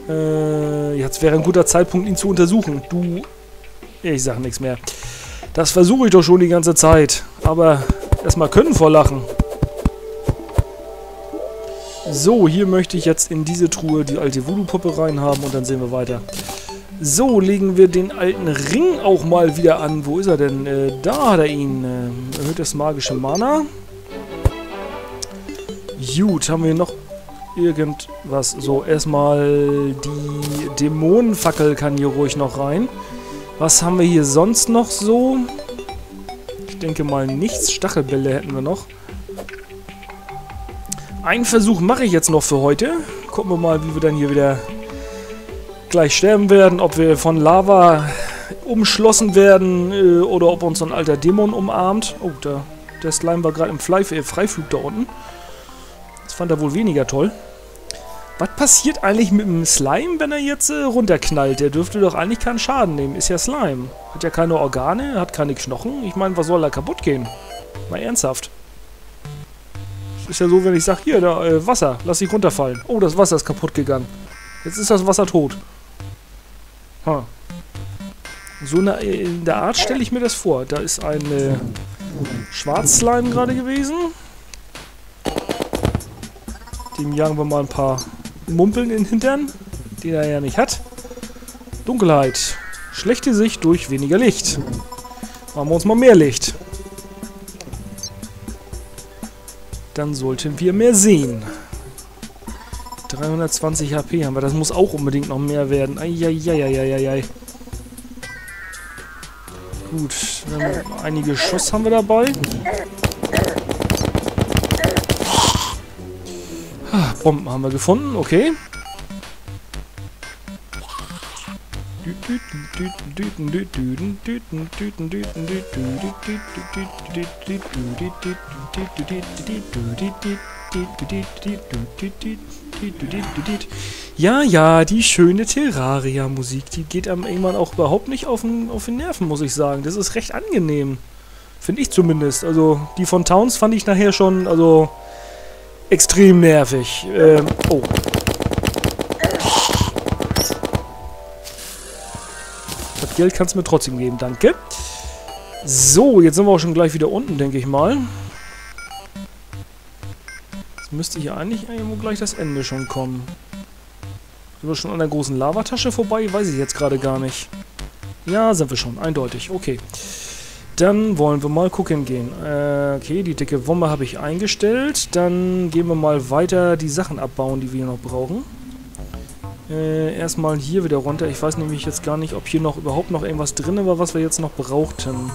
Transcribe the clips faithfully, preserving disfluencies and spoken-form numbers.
Äh, jetzt wäre ein guter Zeitpunkt, ihn zu untersuchen. Du... Ich sag nichts mehr. Das versuche ich doch schon die ganze Zeit. Aber erstmal können vor Lachen. So, hier möchte ich jetzt in diese Truhe die alte Voodoo-Puppe reinhaben und dann sehen wir weiter. So, legen wir den alten Ring auch mal wieder an. Wo ist er denn? Äh, da hat er ihn. Äh, erhöht das magische Mana. Gut, haben wir noch irgendwas? So, erstmal die Dämonenfackel kann hier ruhig noch rein. Was haben wir hier sonst noch so? Ich denke mal nichts. Stachelbälle hätten wir noch. Einen Versuch mache ich jetzt noch für heute. Gucken wir mal, wie wir dann hier wieder gleich sterben werden. Ob wir von Lava umschlossen werden äh, oder ob uns so ein alter Dämon umarmt. Oh, da, der Slime war gerade im Fly äh, Freiflug da unten. Das fand er wohl weniger toll. Was passiert eigentlich mit dem Slime, wenn er jetzt äh, runterknallt? Der dürfte doch eigentlich keinen Schaden nehmen. Ist ja Slime. Hat ja keine Organe, hat keine Knochen. Ich meine, was soll da kaputt gehen? Mal ernsthaft. Ist ja so, wenn ich sage, hier, da, äh, Wasser, lass dich runterfallen. Oh, das Wasser ist kaputt gegangen. Jetzt ist das Wasser tot. Huh. So eine, in der Art stelle ich mir das vor. Da ist ein äh, Schwarzslime gerade gewesen. Dem jagen wir mal ein paar Mumpeln in den Hintern, den er ja nicht hat. Dunkelheit. Schlechte Sicht durch weniger Licht. Machen wir uns mal mehr Licht. Dann sollten wir mehr sehen. dreihundertzwanzig H P haben wir. Das muss auch unbedingt noch mehr werden. Eieieiei. Gut. Einige Schuss haben wir dabei. Bomben haben wir gefunden. Okay. Ja, ja, die schöne Terraria-Musik, die geht einem irgendwann auch überhaupt nicht auf den, auf den Nerven, muss ich sagen. Das ist recht angenehm. Finde ich zumindest. Also, die von Towns fand ich nachher schon, also, extrem nervig. Ähm, oh. Das Geld kannst du mir trotzdem geben, danke. So, jetzt sind wir auch schon gleich wieder unten, denke ich mal. Jetzt müsste hier eigentlich irgendwo gleich das Ende schon kommen. Sind wir schon an der großen Lavatasche vorbei? Weiß ich jetzt gerade gar nicht. Ja, sind wir schon, eindeutig. Okay. Dann wollen wir mal gucken gehen. Äh, okay, die dicke Wumme habe ich eingestellt. Dann gehen wir mal weiter die Sachen abbauen, die wir noch brauchen. Äh, erstmal hier wieder runter. Ich weiß nämlich jetzt gar nicht, ob hier noch überhaupt noch irgendwas drin war, was wir jetzt noch brauchten.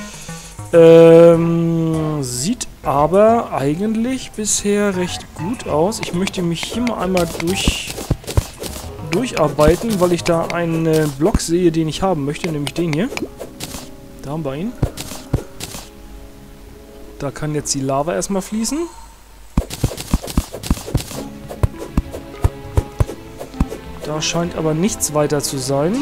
Ähm, sieht aber eigentlich bisher recht gut aus. Ich möchte mich hier mal einmal durch, durcharbeiten, weil ich da einen Block sehe, den ich haben möchte, nämlich den hier. Da haben wir ihn. Da kann jetzt die Lava erstmal fließen. Da scheint aber nichts weiter zu sein.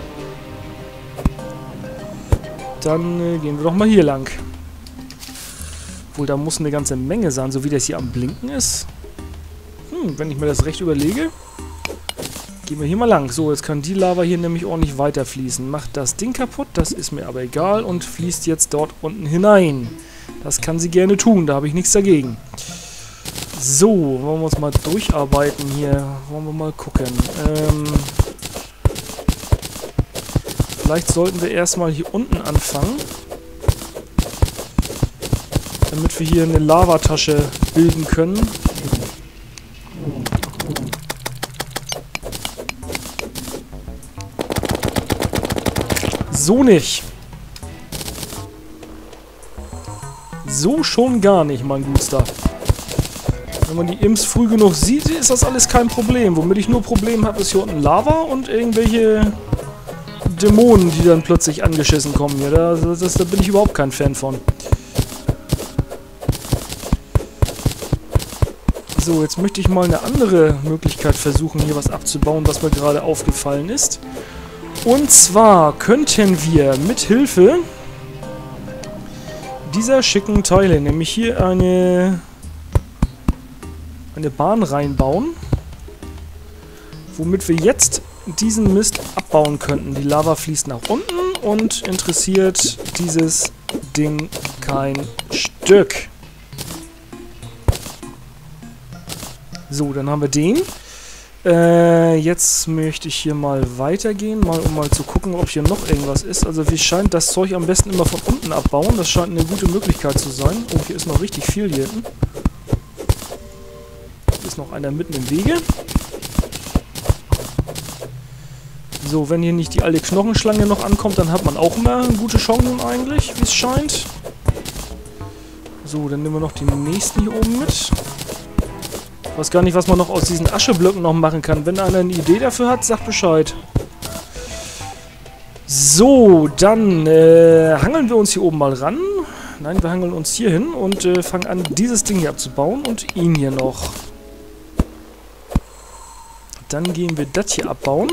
Dann äh, gehen wir doch mal hier lang. Obwohl, da muss eine ganze Menge sein, so wie das hier am Blinken ist. Hm, wenn ich mir das recht überlege. Gehen wir hier mal lang. So, jetzt kann die Lava hier nämlich ordentlich weiterfließen. Macht das Ding kaputt, das ist mir aber egal. Und fließt jetzt dort unten hinein. Das kann sie gerne tun, da habe ich nichts dagegen. So, wollen wir uns mal durcharbeiten hier. Wollen wir mal gucken. Ähm, vielleicht sollten wir erstmal hier unten anfangen. Damit wir hier eine Lavatasche bilden können. So nicht. So schon gar nicht, mein Guster. Wenn man die Imps früh genug sieht, ist das alles kein Problem. Womit ich nur Problem habe, ist hier unten Lava und irgendwelche Dämonen, die dann plötzlich angeschissen kommen hier. Da, das, da bin ich überhaupt kein Fan von. So, jetzt möchte ich mal eine andere Möglichkeit versuchen, hier was abzubauen, was mir gerade aufgefallen ist. Und zwar könnten wir mit Hilfe dieser schicken Teile, nämlich hier eine, eine Bahn reinbauen, womit wir jetzt diesen Mist abbauen könnten. Die Lava fließt nach unten und interessiert dieses Ding kein Stück. So, dann haben wir den. Äh, jetzt möchte ich hier mal weitergehen, mal um mal zu gucken, ob hier noch irgendwas ist. Also wie scheint das Zeug am besten immer von unten abbauen. Das scheint eine gute Möglichkeit zu sein. Oh, hier ist noch richtig viel hier hinten. Hier ist noch einer mitten im Wege. So, wenn hier nicht die alte Knochenschlange noch ankommt, dann hat man auch immer gute Chancen eigentlich, wie es scheint. So, dann nehmen wir noch den nächsten hier oben mit. Ich weiß gar nicht, was man noch aus diesen Ascheblöcken noch machen kann. Wenn einer eine Idee dafür hat, sagt Bescheid. So, dann äh, hangeln wir uns hier oben mal ran. Nein, wir hangeln uns hier hin und äh, fangen an, dieses Ding hier abzubauen und ihn hier noch. Dann gehen wir das hier abbauen.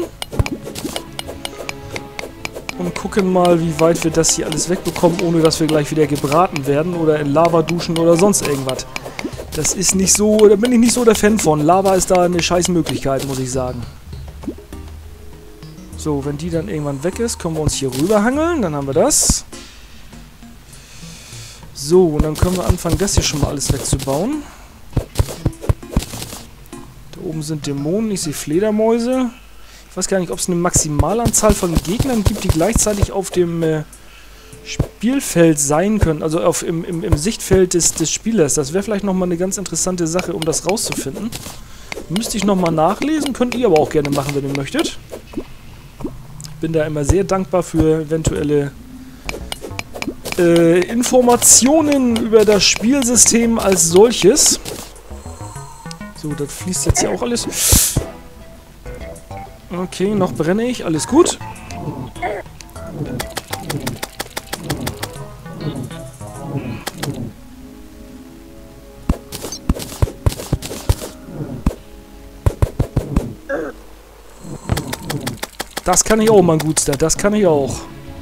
Und gucken mal, wie weit wir das hier alles wegbekommen, ohne dass wir gleich wieder gebraten werden oder in Lava duschen oder sonst irgendwas. Das ist nicht so, da bin ich nicht so der Fan von. Lava ist da eine scheiß Möglichkeit, muss ich sagen. So, wenn die dann irgendwann weg ist, können wir uns hier rüber hangeln. Dann haben wir das. So, und dann können wir anfangen, das hier schon mal alles wegzubauen. Da oben sind Dämonen, ich sehe Fledermäuse. Ich weiß gar nicht, ob es eine Maximalanzahl von Gegnern gibt, die gleichzeitig auf dem äh, Spielfeld sein können. Also auf, im, im, im Sichtfeld des, des Spielers. Das wäre vielleicht nochmal eine ganz interessante Sache, um das rauszufinden. Müsste ich nochmal nachlesen. Könnt ihr aber auch gerne machen, wenn ihr möchtet. Ich bin da immer sehr dankbar für eventuelle äh, Informationen über das Spielsystem als solches. So, das fließt jetzt hier auch alles. Okay, noch brenne ich. Alles gut. Das kann ich auch, mein Gutster. Das kann ich auch.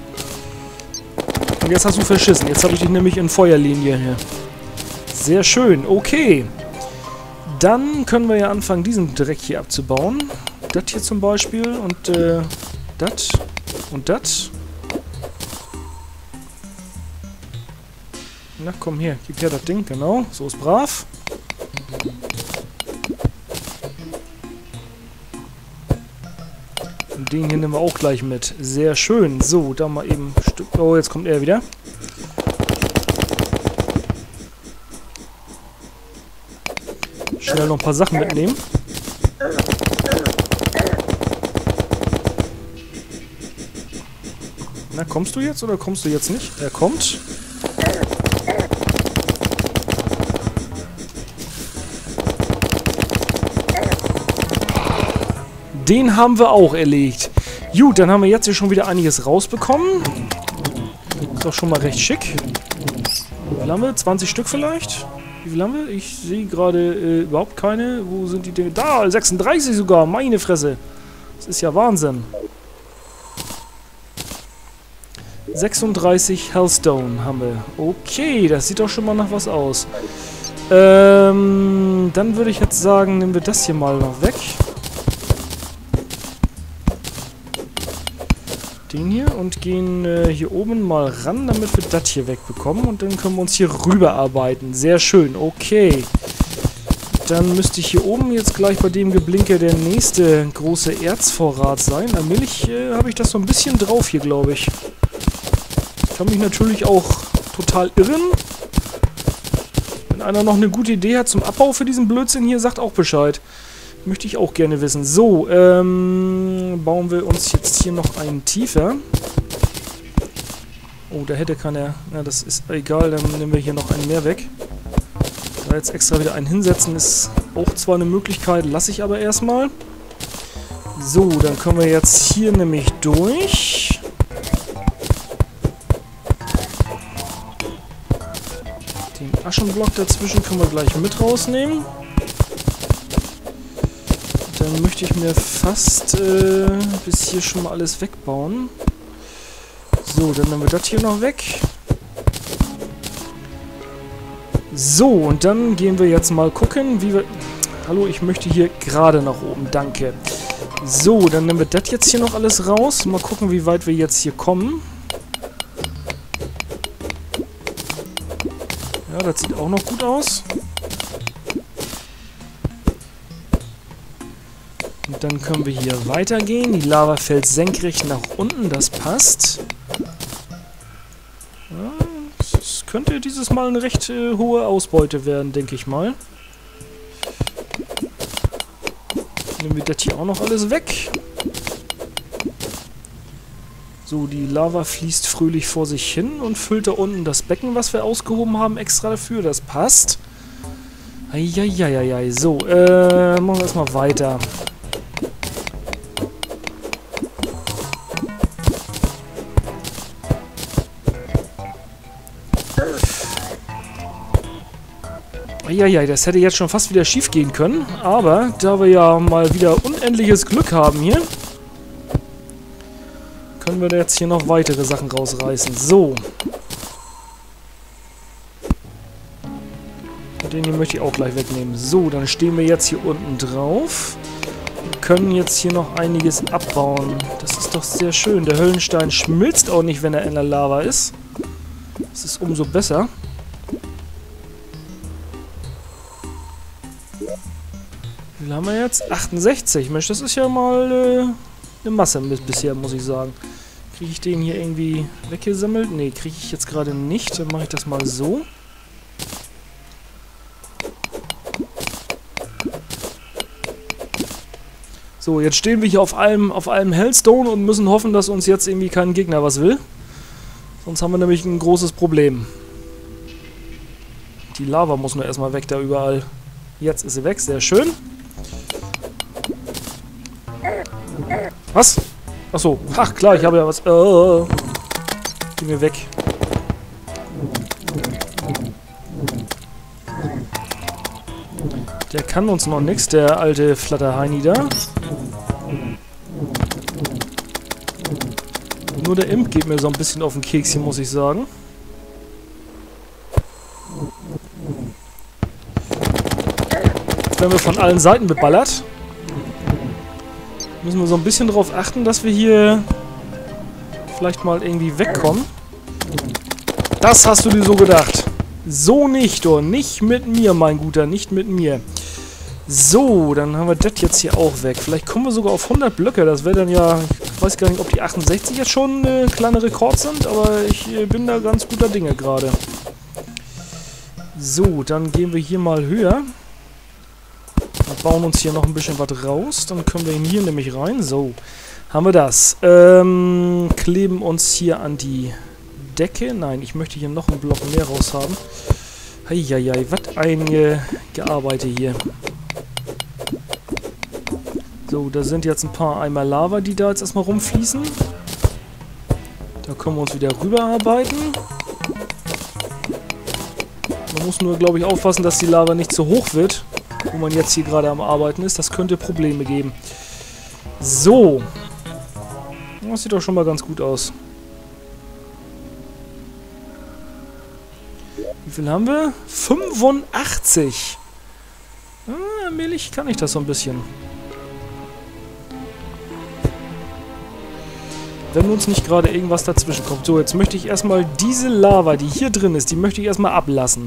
Und jetzt hast du verschissen. Jetzt habe ich dich nämlich in Feuerlinie hier. Sehr schön. Okay. Dann können wir ja anfangen, diesen Dreck hier abzubauen. Das hier zum Beispiel und äh, das und das. Na komm her, gib her das Ding, genau. So ist brav. Und den hier nehmen wir auch gleich mit. Sehr schön. So, da mal eben ein Stück. Oh, jetzt kommt er wieder. Schnell noch ein paar Sachen mitnehmen. Na, kommst du jetzt oder kommst du jetzt nicht? Er kommt. Den haben wir auch erlegt. Gut, dann haben wir jetzt hier schon wieder einiges rausbekommen. Ist doch schon mal recht schick. Wie viel haben wir? zwanzig Stück vielleicht? Wie viel haben wir? Ich sehe gerade äh, überhaupt keine. Wo sind die Dinge? Da, sechsunddreißig sogar. Meine Fresse. Das ist ja Wahnsinn. sechsunddreißig Hellstone haben wir. Okay, das sieht doch schon mal nach was aus. Ähm, dann würde ich jetzt sagen, nehmen wir das hier mal noch weg. Den hier und gehen äh, hier oben mal ran, damit wir das hier wegbekommen. Und dann können wir uns hier rüber arbeiten. Sehr schön, okay. Dann müsste ich hier oben jetzt gleich bei dem Geblinke der nächste große Erzvorrat sein. Allmählich äh, habe ich das so ein bisschen drauf hier, glaube ich. Ich kann mich natürlich auch total irren. Wenn einer noch eine gute Idee hat zum Abbau für diesen Blödsinn hier, sagt auch Bescheid. Möchte ich auch gerne wissen. So, ähm, bauen wir uns jetzt hier noch einen tiefer. Oh, da hätte keiner... Na, das ist egal, dann nehmen wir hier noch einen mehr weg. Da jetzt extra wieder einen hinsetzen, ist auch zwar eine Möglichkeit, lasse ich aber erstmal. So, dann können wir jetzt hier nämlich durch. Den Aschenblock dazwischen können wir gleich mit rausnehmen. Dann möchte ich mir fast äh, bis hier schon mal alles wegbauen. So, dann nehmen wir das hier noch weg. So, und dann gehen wir jetzt mal gucken, wie wir... Hallo, ich möchte hier gerade nach oben, danke. So, dann nehmen wir das jetzt hier noch alles raus. Mal gucken, wie weit wir jetzt hier kommen. Ja, das sieht auch noch gut aus. Und dann können wir hier weitergehen. Die Lava fällt senkrecht nach unten, das passt. Ja, das könnte dieses Mal eine recht äh, hohe Ausbeute werden, denke ich mal. Nehmen wir das hier auch noch alles weg. So, die Lava fließt fröhlich vor sich hin und füllt da unten das Becken, was wir ausgehoben haben, extra dafür. Das passt. Eieieiei. So, äh, machen wir erstmal weiter. Eieiei, das hätte jetzt schon fast wieder schief gehen können. Aber da wir ja mal wieder unendliches Glück haben hier, können wir da jetzt hier noch weitere Sachen rausreißen. So. Den hier möchte ich auch gleich wegnehmen. So, dann stehen wir jetzt hier unten drauf. Wir können jetzt hier noch einiges abbauen. Das ist doch sehr schön. Der Höllenstein schmilzt auch nicht, wenn er in der Lava ist. Das ist umso besser. Wie viel haben wir jetzt? achtundsechzig. Mensch, das ist ja mal äh, eine Masse bisher, muss ich sagen. Kriege ich den hier irgendwie weggesammelt? Ne, kriege ich jetzt gerade nicht. Dann mache ich das mal so. So, jetzt stehen wir hier auf einem, auf einem Hellstone und müssen hoffen, dass uns jetzt irgendwie kein Gegner was will. Sonst haben wir nämlich ein großes Problem. Die Lava muss nur erstmal weg da überall. Jetzt ist sie weg, sehr schön. Was? Achso, ach klar, ich habe ja was. Oh. Geh mir weg. Der kann uns noch nichts, der alte Flatterheini da. Nur der Imp geht mir so ein bisschen auf den Keks hier, muss ich sagen. Jetzt werden wir von allen Seiten beballert. Müssen wir so ein bisschen darauf achten, dass wir hier vielleicht mal irgendwie wegkommen. Das hast du dir so gedacht. So nicht, oder? Nicht mit mir, mein Guter, nicht mit mir. So, dann haben wir das jetzt hier auch weg. Vielleicht kommen wir sogar auf hundert Blöcke. Das wäre dann ja, ich weiß gar nicht, ob die achtundsechzig jetzt schon ein äh, kleiner Rekord sind, aber ich äh, bin da ganz guter Dinge gerade. So, dann gehen wir hier mal höher. Und bauen uns hier noch ein bisschen was raus. Dann können wir ihn hier nämlich rein. So, haben wir das. Ähm, kleben uns hier an die Decke. Nein, ich möchte hier noch einen Block mehr raus haben. Heieiei, was ein äh, Gearbeite hier. So, da sind jetzt ein paar Eimer Lava, die da jetzt erstmal rumfließen. Da können wir uns wieder rüberarbeiten. Man muss nur, glaube ich, aufpassen, dass die Lava nicht zu hoch wird, wo man jetzt hier gerade am Arbeiten ist. Das könnte Probleme geben. So. Das sieht doch schon mal ganz gut aus. Wie viel haben wir? fünfundachtzig. Ah, allmählich kann ich das so ein bisschen. Wenn uns nicht gerade irgendwas dazwischen kommt. So, jetzt möchte ich erstmal diese Lava, die hier drin ist, die möchte ich erstmal ablassen.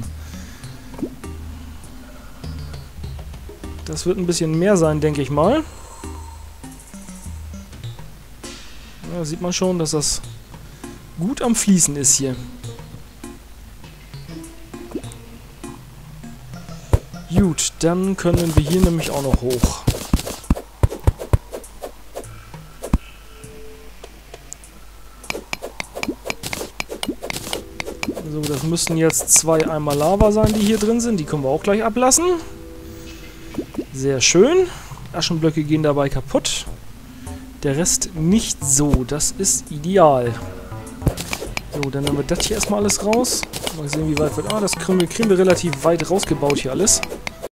Das wird ein bisschen mehr sein, denke ich mal. Da sieht man schon, dass das gut am Fließen ist hier. Gut, dann können wir hier nämlich auch noch hoch. So, das müssten jetzt zwei Eimer Lava sein, die hier drin sind. Die können wir auch gleich ablassen. Sehr schön. Aschenblöcke gehen dabei kaputt. Der Rest nicht so. Das ist ideal. So, dann nehmen wir das hier erstmal alles raus. Mal sehen, wie weit wird. Ah, das kriegen wir, kriegen wir relativ weit rausgebaut hier alles.